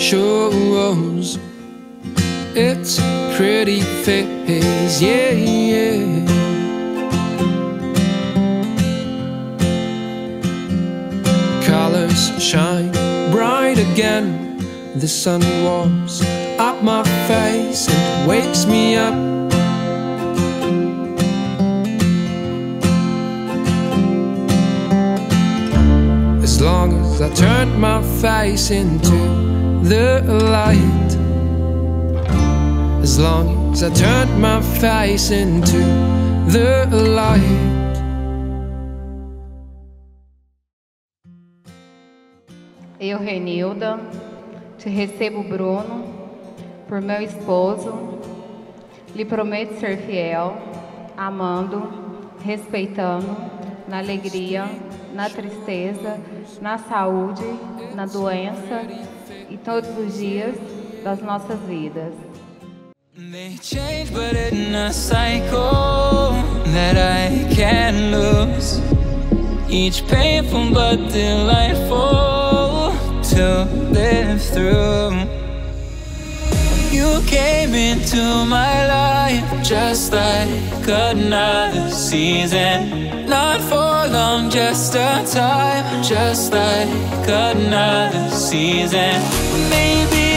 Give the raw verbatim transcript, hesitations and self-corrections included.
shows. It's a pretty face, yeah, yeah. Colors shine bright again. The sun warms up my face and wakes me up. As long as I turn my face into the light, as long as I turn my face into the light. Eu, Renilda, te recebo, Bruno, por meu esposo. Lhe prometo ser fiel, amando, respeitando, na alegria, na tristeza, na saúde, na doença e todos os dias das nossas vidas. They change, but in a cycle that I can't lose. Each painful but delightful to live through. You came into my life just like another season. Not for long, just a time, just like another season. Maybe